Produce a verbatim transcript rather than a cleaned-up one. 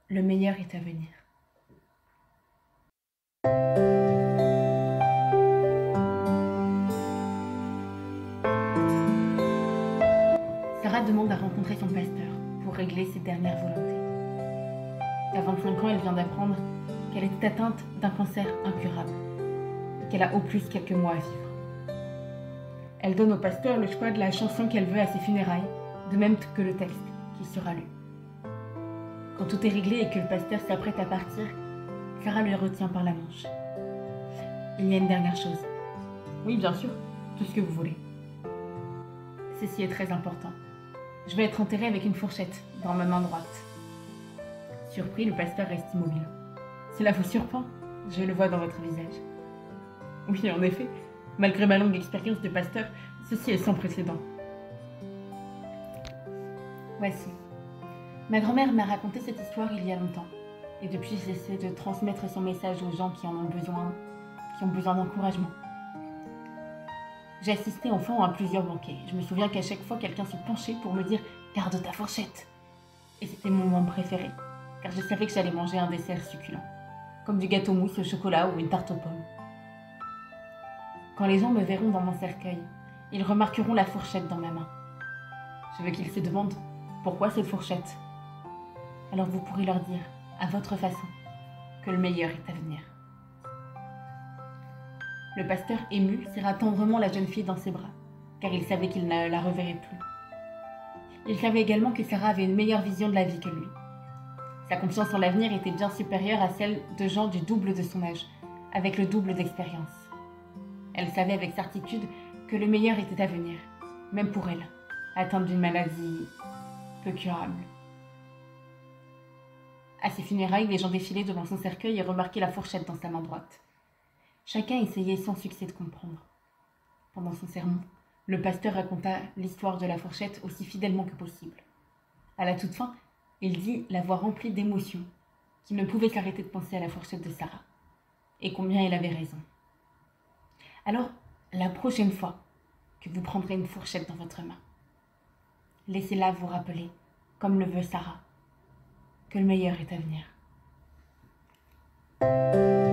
le meilleur est à venir. Sarah demande à rencontrer son pasteur pour régler ses dernières volontés. À vingt-cinq ans, elle vient d'apprendre qu'elle était atteinte d'un cancer incurable et qu'elle a au plus quelques mois à vivre. Elle donne au pasteur le choix de la chanson qu'elle veut à ses funérailles, de même que le texte qui sera lu. Quand tout est réglé et que le pasteur s'apprête à partir, Sarah le retient par la manche. Il y a une dernière chose. Oui, bien sûr, tout ce que vous voulez. Ceci est très important. Je vais être enterrée avec une fourchette dans ma main droite. Surpris, le pasteur reste immobile. Cela vous surprend? Je le vois dans votre visage. Oui, en effet, malgré ma longue expérience de pasteur, ceci est sans précédent. Voici. Ma grand-mère m'a raconté cette histoire il y a longtemps. Et depuis, j'essaie de transmettre son message aux gens qui en ont besoin, qui ont besoin d'encouragement. J'ai assisté enfant à plusieurs banquets. Je me souviens qu'à chaque fois, quelqu'un se penchait pour me dire « Garde ta fourchette !» Et c'était mon moment préféré, car je savais que j'allais manger un dessert succulent, comme du gâteau mousse au chocolat ou une tarte aux pommes. Quand les gens me verront dans mon cercueil, ils remarqueront la fourchette dans ma main. Je veux qu'ils se demandent « Pourquoi cette fourchette ?» Alors vous pourrez leur dire, à votre façon, que le meilleur est à venir. Le pasteur ému serra tendrement la jeune fille dans ses bras, car il savait qu'il ne la reverrait plus. Il savait également que Sarah avait une meilleure vision de la vie que lui. Sa confiance en l'avenir était bien supérieure à celle de gens du double de son âge, avec le double d'expérience. Elle savait avec certitude que le meilleur était à venir, même pour elle, atteinte d'une maladie peu curable. À ses funérailles, les gens défilaient devant son cercueil et remarquaient la fourchette dans sa main droite. Chacun essayait sans succès de comprendre. Pendant son sermon, le pasteur raconta l'histoire de la fourchette aussi fidèlement que possible. À la toute fin, il dit la voix remplie d'émotion qu'il ne pouvait s'arrêter de penser à la fourchette de Sarah, et combien il avait raison. Alors, la prochaine fois que vous prendrez une fourchette dans votre main, laissez-la vous rappeler, comme le veut Sarah, que le meilleur est à venir.